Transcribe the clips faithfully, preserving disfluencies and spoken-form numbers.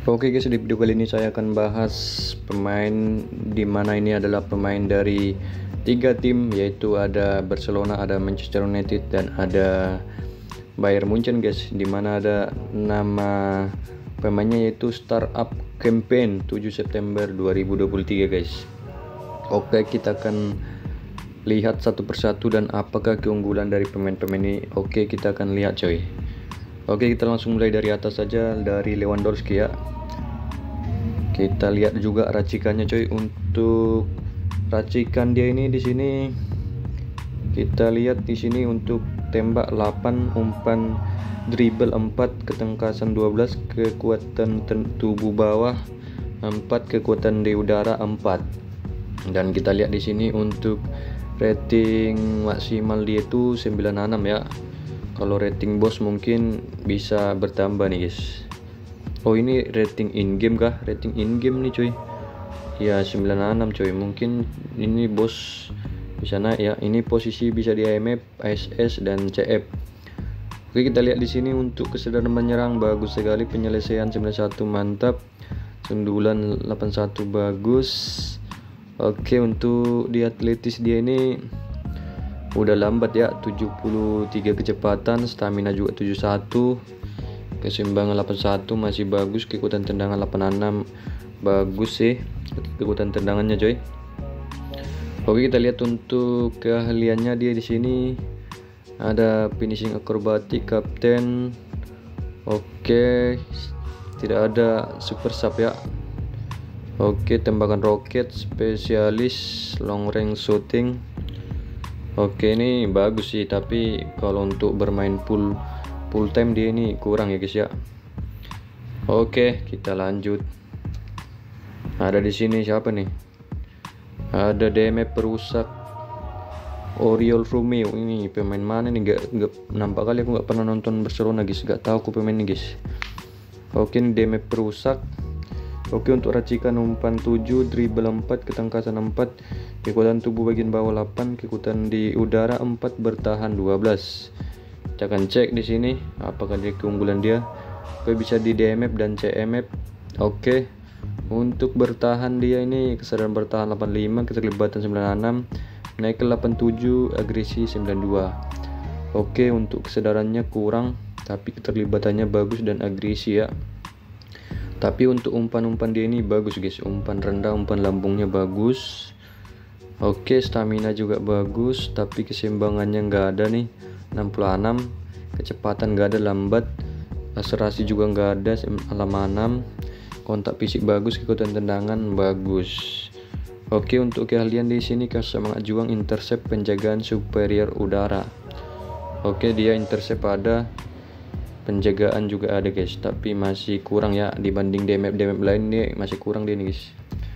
Oke guys, di video kali ini saya akan bahas pemain di mana ini adalah pemain dari tiga tim, yaitu ada Barcelona, ada Manchester United, dan ada Bayern Munchen guys. Di mana ada nama pemainnya yaitu Startup Campaign tujuh September dua ribu dua puluh tiga guys. Oke, kita akan lihat satu persatu dan apakah keunggulan dari pemain-pemain ini. Oke, kita akan lihat coy. Oke, kita langsung mulai dari atas saja, dari Lewandowski ya. Kita lihat juga racikannya coy. Untuk racikan dia ini di sini kita lihat di sini untuk tembak delapan, umpan dribble empat, ketangkasan dua belas, kekuatan tubuh bawah empat, kekuatan di udara empat. Dan kita lihat di sini untuk rating maksimal dia itu sembilan puluh enam ya. Kalau rating bos mungkin bisa bertambah nih guys. Oh, ini rating in game kah? Rating in game nih cuy. Ya sembilan puluh enam coy. Mungkin ini bos bisa naik ya. Ini posisi bisa di I M F, A S S, dan C F. Oke, kita lihat di sini untuk kesadaran menyerang bagus sekali, penyelesaian sembilan puluh satu mantap, sundulan delapan puluh satu bagus. Oke, untuk di atletis dia ini udah lambat ya, tujuh puluh tiga kecepatan, stamina juga tujuh puluh satu, keseimbangan delapan puluh satu masih bagus, kekuatan tendangan delapan puluh enam bagus sih kekuatan tendangannya coy. Oke, kita lihat untuk keahliannya dia di sini ada finishing akrobatik, kapten. Oke, tidak ada super sub ya. Oke, tembakan roket, spesialis, long range shooting. Oke, ini bagus sih, tapi kalau untuk bermain full full time dia ini kurang ya guys ya. Oke, kita lanjut. Ada di sini siapa nih? Ada D M F perusak, Oriol Romeo. Ini pemain mana nih? Gak, gak nampak kali, aku nggak pernah nonton Barcelona guys, gak tahu aku pemain ini guys. Oke, ini D M F perusak. Oke, untuk racikan umpan tujuh, dribble empat, ketangkasan empat, kekuatan tubuh bagian bawah delapan, kekuatan di udara empat, bertahan dua belas. Kita akan cek di sini apakah dia keunggulan dia. Oke, bisa di D M F dan C M F. Oke, untuk bertahan dia ini kesadaran bertahan delapan puluh lima, keterlibatan sembilan puluh enam, naik ke delapan puluh tujuh, agresi sembilan puluh dua. Oke, untuk kesadarannya kurang tapi keterlibatannya bagus dan agresi ya. Tapi untuk umpan-umpan dia ini bagus guys, umpan rendah, umpan lambungnya bagus. Oke, stamina juga bagus, tapi keseimbangannya nggak ada nih, enam puluh enam, kecepatan nggak ada, lambat, akselerasi juga nggak ada, lima puluh enam, kontak fisik bagus, kekuatan tendangan bagus. Oke, untuk keahlian di sini kasih semangat juang, intercept, penjagaan superior udara. Oke, dia intercept ada, penjagaan juga ada guys, tapi masih kurang ya dibanding D M F D M F lain, nih masih kurang dia nih guys.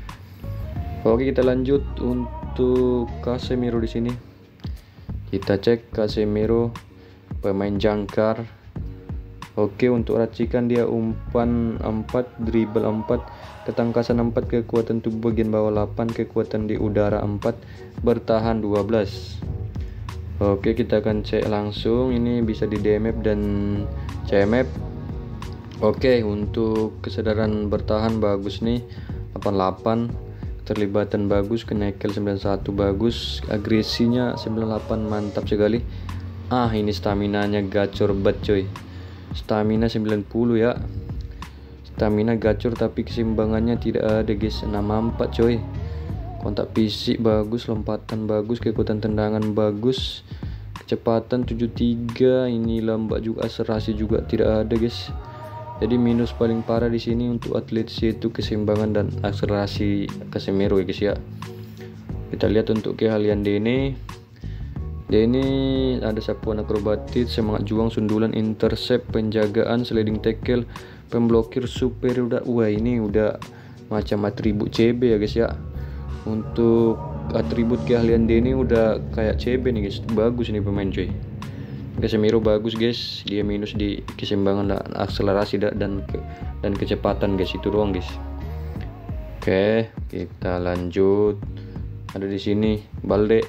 Oke, kita lanjut untuk Casemiro di sini. Kita cek Casemiro, pemain jangkar. Oke, untuk racikan dia umpan empat, dribble empat, ketangkasan empat, kekuatan tubuh bagian bawah delapan, kekuatan di udara empat, bertahan dua belas. Oke, kita akan cek langsung, ini bisa di D M F dan C M F. Oke, untuk kesadaran bertahan bagus nih, delapan puluh delapan, keterlibatan bagus, kenaikan sembilan puluh satu bagus, agresinya sembilan puluh delapan mantap sekali. Ah, ini staminanya gacor banget coy, stamina sembilan puluh ya, stamina gacor tapi keseimbangannya tidak ada guys, enam puluh empat coy. Kontak fisik bagus, lompatan bagus, kekuatan tendangan bagus, kecepatan tujuh puluh tiga, ini lambat juga, akselerasi juga tidak ada guys. Jadi minus paling parah di sini untuk atletis itu keseimbangan dan akselerasi Casemiro ya guys ya. Kita lihat untuk keahlian Dene. Dene ada sapuan akrobatik, semangat juang, sundulan, intercept, penjagaan, sliding tackle, pemblokir, superior. Wah, ini udah macam atribut C B ya guys ya. Untuk atribut keahlian dia ini udah kayak C B nih guys, bagus nih pemain cuy. Casemiro bagus guys, dia minus di keseimbangan dan akselerasi dan ke, dan kecepatan guys, itu doang guys. Oke, kita lanjut. Ada di sini Balde,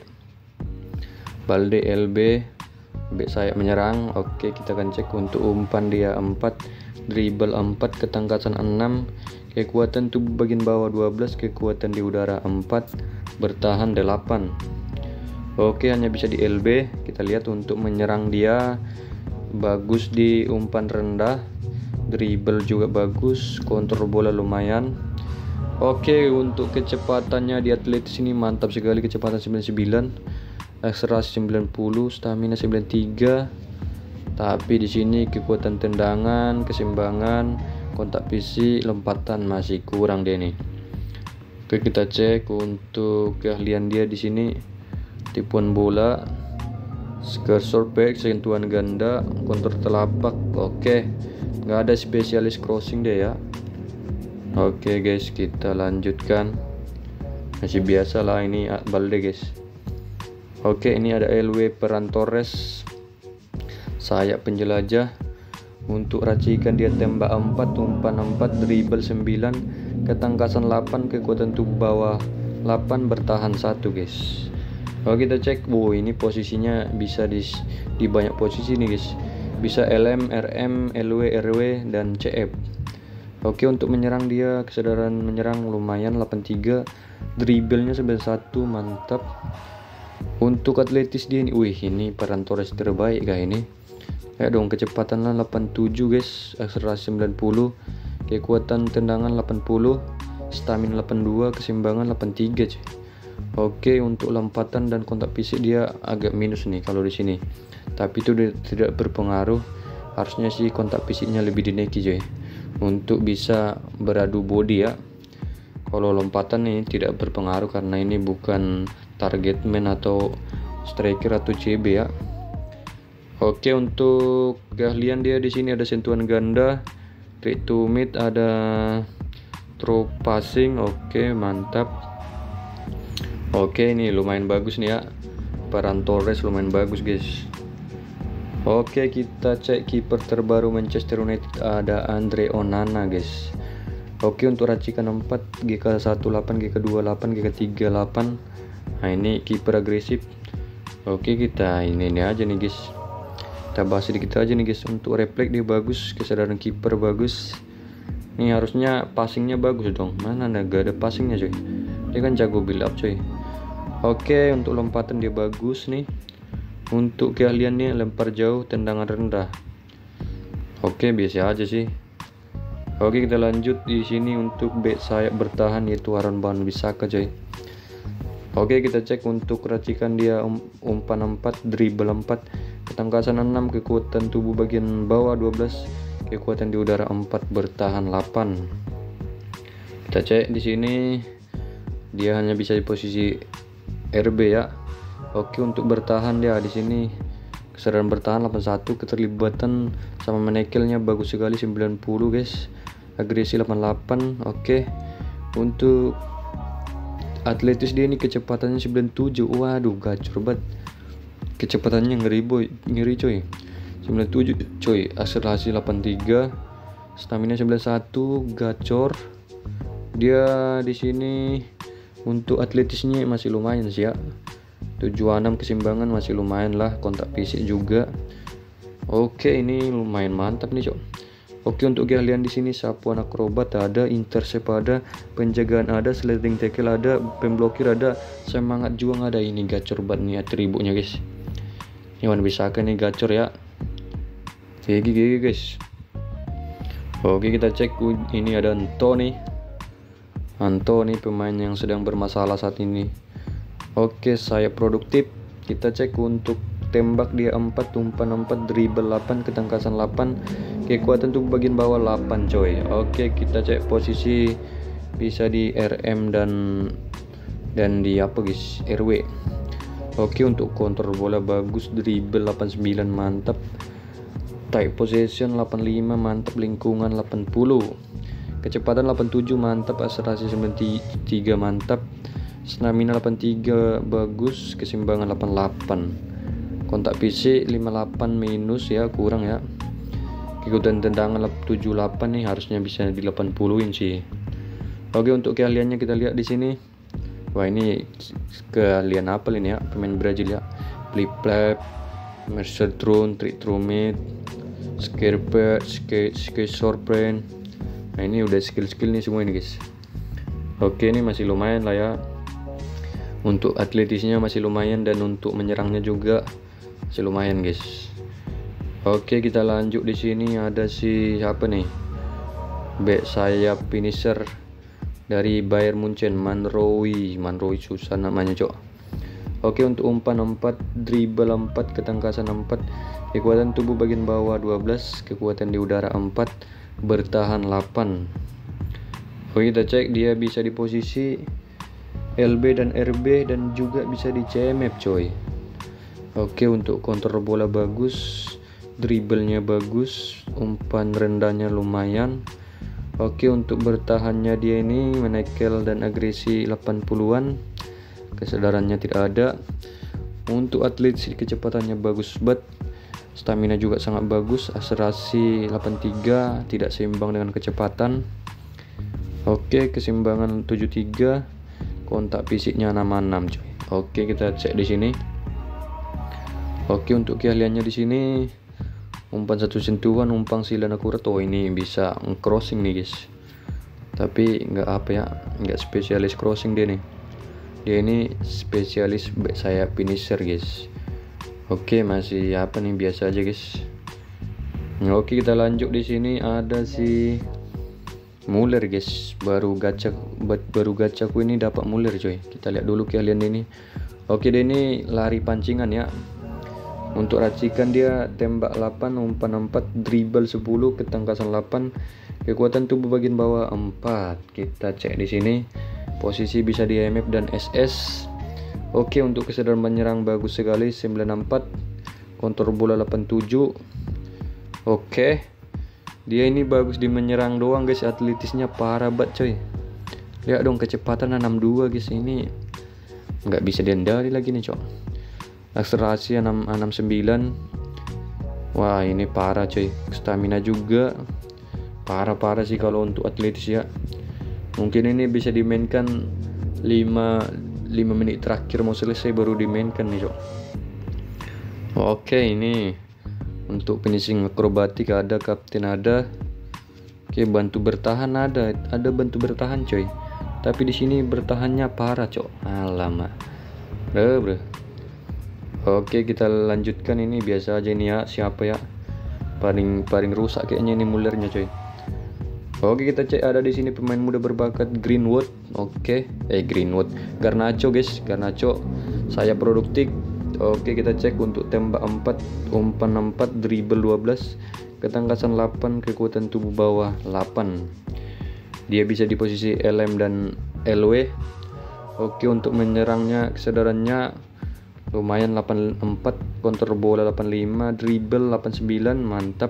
Balde L B, back sayap menyerang. Oke, kita akan cek untuk umpan dia empat, dribble empat, ketangkasan enam, kekuatan tubuh bagian bawah dua belas, kekuatan di udara empat, bertahan delapan. Oke, hanya bisa di L B. Kita lihat untuk menyerang dia bagus di umpan rendah, dribble juga bagus, kontrol bola lumayan. Oke, untuk kecepatannya di atletis ini mantap sekali, kecepatan sembilan puluh sembilan, akselerasi sembilan puluh, stamina sembilan puluh tiga. Tapi di sini kekuatan tendangan, keseimbangan, kontak fisik, lompatan masih kurang dia nih. Oke, kita cek untuk keahlian dia di sini. Tipuan bola, cursor back, sentuhan ganda, kontrol telapak. Oke, nggak ada spesialis crossing deh ya. Oke guys, kita lanjutkan. Masih biasa lah ini Balde guys. Oke, ini ada L W peran Torres, sayap penjelajah. Untuk racikan dia tembak empat, umpan empat, dribble sembilan, ketangkasan delapan, kekuatan tubuh bawah delapan, bertahan satu guys. Oke, kita cek. Wow, ini posisinya bisa di, di banyak posisi nih guys. Bisa L M, R M, L W, R W, dan C F. Oke, untuk menyerang dia kesadaran menyerang lumayan delapan puluh tiga, dribblenya sembilan puluh satu, mantap. Untuk atletis dia ini, wih ini peran Torres terbaik kah ini. Ya dong, kecepatan lah delapan puluh tujuh guys, akselerasi sembilan puluh, kekuatan tendangan delapan puluh, stamina delapan puluh dua, keseimbangan delapan puluh tiga cuy. Oke, untuk lompatan dan kontak fisik dia agak minus nih kalau di sini. Tapi itu tidak berpengaruh. Harusnya sih kontak fisiknya lebih dinaiki cuy, untuk bisa beradu body ya. Kalau lompatan nih tidak berpengaruh karena ini bukan target man atau striker atau C B ya. Oke, untuk keahlian dia di sini ada sentuhan ganda, trick to mid, ada throw passing. Oke, mantap. Oke, ini lumayan bagus nih ya. Peran Torres lumayan bagus guys. Oke, kita cek kiper terbaru Manchester United, ada Andre Onana guys. Oke, untuk racikan empat, G K delapan belas, G K dua puluh delapan, G K tiga puluh delapan. Nah, ini kiper agresif. Oke, kita ini, ini aja nih guys. Kita bahas sedikit aja nih guys. Untuk refleks dia bagus, kesadaran kiper bagus. Ini harusnya passingnya bagus dong. Mana ada, gak ada passingnya coy. Dia kan jago build up coy. Oke, untuk lompatan dia bagus nih. Untuk keahliannya lempar jauh, tendangan rendah. Oke, biasa aja sih. Oke, kita lanjut di sini untuk back sayap bertahan yaitu Aaron Wan-Bissaka coy. Oke, kita cek untuk racikan dia um, umpan empat, dribble empat, ketangkasan enam, kekuatan tubuh bagian bawah dua belas, kekuatan di udara empat, bertahan delapan. Kita cek di sini dia hanya bisa di posisi R B ya. Oke, untuk bertahan dia di sini kesadaran bertahan delapan puluh satu, keterlibatan sama menekelnya bagus sekali sembilan puluh guys. Agresi delapan puluh delapan. Oke. Untuk atletis dia ini kecepatannya sembilan puluh tujuh. Waduh, gacor banget. Kecepatannya ngeri boy, ngeri coy. sembilan puluh tujuh coy, akselerasi delapan puluh tiga, stamina sembilan puluh satu, gacor. Dia di sini untuk atletisnya masih lumayan sih ya. tujuh puluh enam, keseimbangan masih lumayan lah, kontak fisik juga. Oke, ini lumayan mantap nih cok. Oke, untuk keahlian di sini sapuan akrobat ada, intercept ada, penjagaan ada, sliding tackle ada, pemblokir ada, semangat juang ada. Ini gacor banget nih atributnya guys. Ini Wan-Bissaka nih gacor ya. Gigi gigi guys. Oke, kita cek ini ada Anto nih. Anto nih pemain yang sedang bermasalah saat ini. Oke, saya produktif. Kita cek untuk tembak dia empat, umpan empat, dribble delapan, ketangkasan delapan, kekuatan tubuh bagian bawah delapan coy. Oke, kita cek posisi bisa di R M dan dan di apa guys, R W. Oke, untuk kontrol bola bagus, dribble delapan puluh sembilan mantap, tight possession delapan puluh lima mantap, lingkungan delapan puluh, kecepatan delapan puluh tujuh mantap, akselerasi sembilan puluh tiga mantap, stamina delapan puluh tiga bagus, keseimbangan delapan puluh delapan, kontak fisik lima puluh delapan minus ya, kurang ya. Kekuatan tendangan tujuh puluh delapan nih, harusnya bisa di delapan puluhin sih. Oke, untuk keahliannya kita lihat di sini. Wah, ini keahlian apa ini ya, pemain Brazil ya. Flip flap, mercer drone, trick through mid, Scarepad, skate sorpen. Nah ini udah skill-skill nih semua ini guys. Oke, ini masih lumayan lah ya. Untuk atletisnya masih lumayan dan untuk menyerangnya juga masih lumayan guys. Oke, kita lanjut. Di sini ada si siapa nih? Back sayap finisher dari Bayern Munchen, Manroy. Manroy susah namanya, cok. Oke, untuk umpan empat, dribble empat, ketangkasan empat, kekuatan tubuh bagian bawah dua belas, kekuatan di udara empat, bertahan delapan. Oke, kita cek dia bisa di posisi L B dan R B dan juga bisa di C M F, coy. Oke, untuk kontrol bola bagus, dribblenya bagus, umpan rendahnya lumayan. Oke, untuk bertahannya dia ini menekel dan agresi delapan puluhan, kesadarannya tidak ada. Untuk atletik kecepatannya bagus banget, stamina juga sangat bagus, akselerasi delapan puluh tiga, tidak seimbang dengan kecepatan. Oke, keseimbangan tujuh puluh tiga, kontak fisiknya enam puluh enam, coy. Oke, kita cek di sini. Oke, untuk keahliannya di sini umpan satu sentuhan, umpan silan akurat. Oh, ini bisa crossing nih guys, tapi nggak apa ya, nggak spesialis crossing dia nih. Dia ini spesialis back sayap finisher guys. Oke, masih apa nih, biasa aja guys. Oke, kita lanjut. Di sini ada si Muller guys, baru gacha baru gachaku ini dapat Muller, coy. Kita lihat dulu keahlian ini. Oke, dia ini lari pancingan ya. Untuk racikan dia tembak delapan, umpan empat, dribble sepuluh, ketangkasan delapan, kekuatan tubuh bagian bawah empat. Kita cek di sini. Posisi bisa di I M F dan S S. Oke, untuk kesadaran menyerang bagus sekali, sembilan puluh empat, kontrol bola delapan puluh tujuh. Oke. Dia ini bagus di menyerang doang guys, atletisnya parah banget, coy. Lihat dong, kecepatan enam puluh dua guys, ini nggak bisa diandali lagi nih, cok. Akselerasi enam puluh sembilan. Wah, ini parah, coy. Stamina juga parah-parah sih kalau untuk atletis ya. Mungkin ini bisa dimainkan lima menit terakhir mau selesai baru dimainkan nih, cok. Oke, ini untuk finishing akrobatik ada, kapten ada. Oke, bantu bertahan ada, ada bantu bertahan, coy. Tapi di sini bertahannya parah, cok. Alamak. Bro, bro. Oke, kita lanjutkan. Ini biasa aja nih ya, siapa ya paling paling rusak kayaknya ini Mullernya, coy. Oke, kita cek ada di sini pemain muda berbakat Greenwood. Oke, eh Greenwood, Garnacho guys, Garnacho saya produktif. Oke, kita cek untuk tembak empat, umpan empat, dribble dua belas, ketangkasan delapan, kekuatan tubuh bawah delapan. Dia bisa di posisi L M dan L W. Oke, untuk menyerangnya kesadarannya lumayan delapan puluh empat, kontrol bola delapan puluh lima, dribble delapan puluh sembilan, mantap.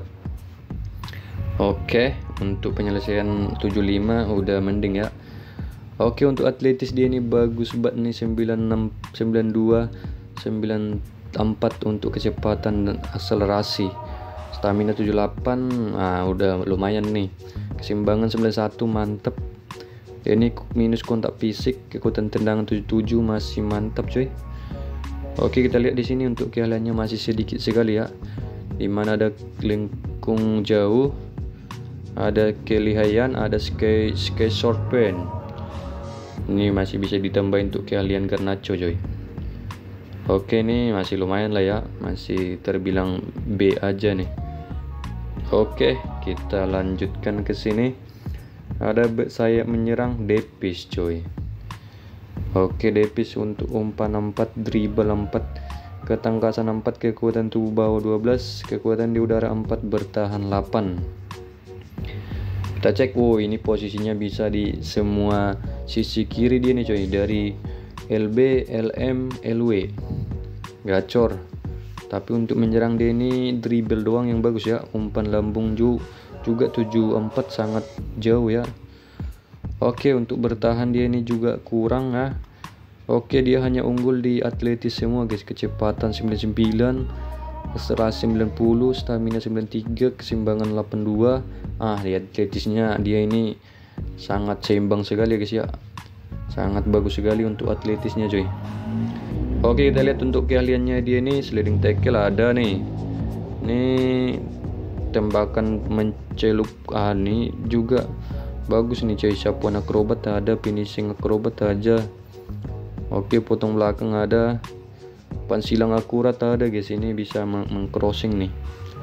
Oke, untuk penyelesaian tujuh puluh lima udah mending ya. Oke, untuk atletis dia ini bagus banget nih, sembilan puluh enam, sembilan puluh dua, sembilan puluh empat untuk kecepatan dan akselerasi. Stamina tujuh puluh delapan, nah udah lumayan nih. Keseimbangan sembilan puluh satu, mantap. Ini minus kontak fisik, kekuatan tendangan tujuh puluh tujuh, masih mantap, coy. Oke, kita lihat di sini untuk keahliannya masih sedikit sekali ya. Dimana ada lengkung jauh, ada kelihayan, ada sky sky short pen. Ini masih bisa ditambahin untuk keahlian Garnacho, coy. Oke, ini masih lumayan lah ya, masih terbilang B aja nih. Oke, kita lanjutkan ke sini. Ada sayap menyerang Depis, coy. Oke, Depis untuk umpan empat, dribble empat, ketangkasan empat, kekuatan tubuh bawah dua belas, kekuatan di udara empat, bertahan delapan. Kita cek. Wow, ini posisinya bisa di semua sisi kiri dia nih, coy. Dari L B, L M, L W. Gacor. Tapi untuk menyerang dia ini dribble doang yang bagus ya. Umpan lambung juga tujuh puluh empat, sangat jauh ya. Oke, untuk bertahan dia ini juga kurang ya. Oke, dia hanya unggul di atletis semua guys. Kecepatan sembilan puluh sembilan, akselerasi sembilan puluh, stamina sembilan puluh tiga, keseimbangan delapan puluh dua. Ah, di atletisnya dia ini sangat seimbang sekali guys ya. Sangat bagus sekali untuk atletisnya, coy. Oke, kita lihat untuk keahliannya dia ini sliding tackle ada nih. Nih tembakan mencelup, ah ini juga bagus nih coy. Sapuan akrobat ada, finishing akrobat aja. Oke, potong belakang ada, pansilang akurat ada guys. Ini bisa meng-crossing nih.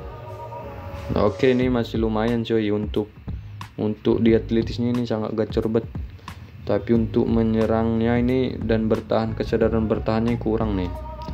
Oke, ini masih lumayan coy. Untuk untuk di atletisnya ini sangat gacor banget. Tapi untuk menyerangnya ini dan bertahan, kesadaran bertahannya kurang nih.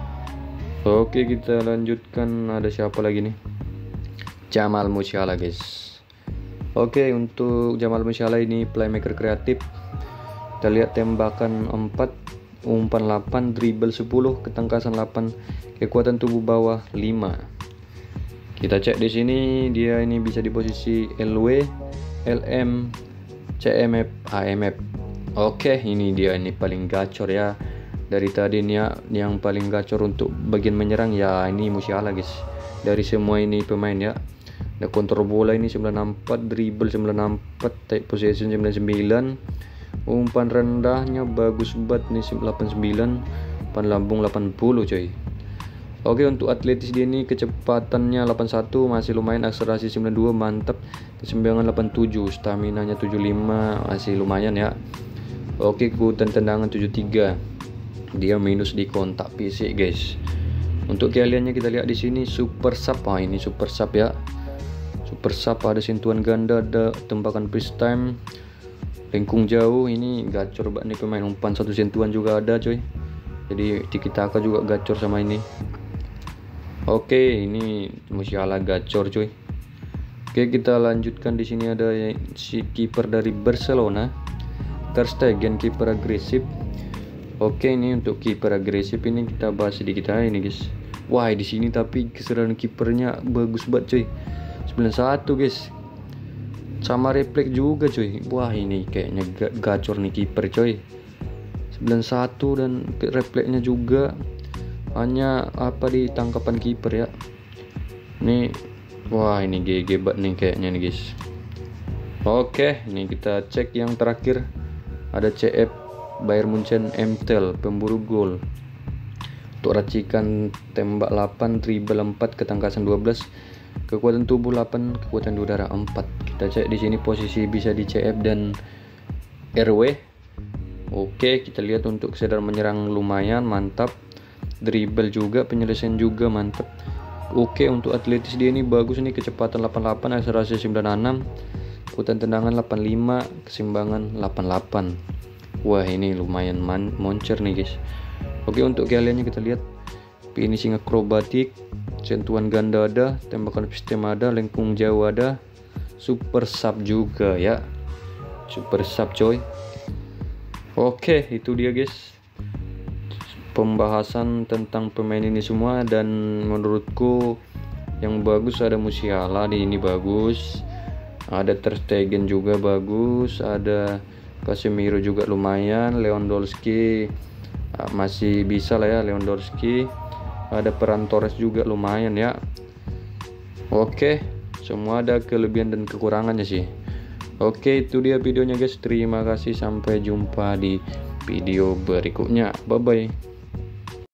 Oke, kita lanjutkan. Ada siapa lagi nih? Jamal Musiala guys. Oke, untuk Jamal Musiala ini playmaker kreatif. Kita lihat tembakan empat, umpan delapan, dribble sepuluh, ketangkasan delapan, kekuatan tubuh bawah lima. Kita cek di sini, dia ini bisa di posisi L W, L M, C M F, A M F. Oke, ini dia ini paling gacor ya. Dari tadi nih ya, yang paling gacor untuk bagian menyerang ya ini Musiala guys. Dari semua ini pemain ya. Ada kontrol bola ini sembilan puluh empat, dribble sembilan puluh empat, take possession sembilan puluh sembilan, umpan rendahnya bagus banget nih delapan puluh sembilan, umpan lambung delapan puluh coy. Oke, untuk atletis dia ini kecepatannya delapan puluh satu, masih lumayan. Akselerasi sembilan puluh dua, mantap. Kesembilan delapan puluh tujuh, stamina nya tujuh puluh lima, masih lumayan ya. Oke, kekuatan tendangan tujuh puluh tiga. Dia minus di kontak fisik guys. Untuk keahliannya kita lihat di sini super sub. Ah, ini super sub ya. Super sub ada sentuhan ganda, ada tembakan freeze time, lengkung jauh. Ini gacor banget nih pemain. Umpan satu sentuhan juga ada coy. Jadi tiki taka juga gacor sama ini. Oke, ini Musiala gacor coy. Oke, kita lanjutkan. Di sini ada si kiper dari Barcelona, Ter Stegen, kiper agresif. Oke, ini untuk kiper agresif ini kita bahas sedikit aja ini guys. Wah, di sini tapi kesadaran kipernya bagus banget coy. sembilan puluh satu guys. Sama refleks juga coy. Wah, ini kayaknya gacor nih kiper coy. sembilan puluh satu dan refleksnya juga hanya apa di tangkapan kiper ya. Nih, wah ini G G banget nih kayaknya nih guys. Oke, ini kita cek yang terakhir. Ada C F Bayern Munchen M T L, pemburu gol. Untuk racikan tembak delapan, dribble empat, ketangkasan dua belas, kekuatan tubuh delapan, kekuatan udara empat. Kita cek di sini posisi bisa di C F dan R W. Oke, kita lihat untuk kesadaran menyerang lumayan mantap. Dribble juga, penyelesaian juga mantap. Oke, untuk atletis dia ini bagus nih, kecepatan delapan puluh delapan, akselerasi sembilan puluh enam, kekuatan tendangan delapan puluh lima, keseimbangan delapan puluh delapan. Wah, ini lumayan man moncer nih guys. Oke, untuk keahliannya kita lihat finishing akrobatik, sentuhan ganda ada, tembakan sistem ada, lengkung jauh ada, super sub juga ya. Super sub coy. Oke, itu dia guys pembahasan tentang pemain ini semua. Dan menurutku yang bagus ada Musiala di ini bagus, ada Ter Stegen juga bagus, ada Casemiro juga lumayan, Lewandowski masih bisa lah ya Lewandowski, ada peran Torres juga lumayan ya. Oke, semua ada kelebihan dan kekurangannya sih. Oke, itu dia videonya guys. Terima kasih, sampai jumpa di video berikutnya. Bye bye.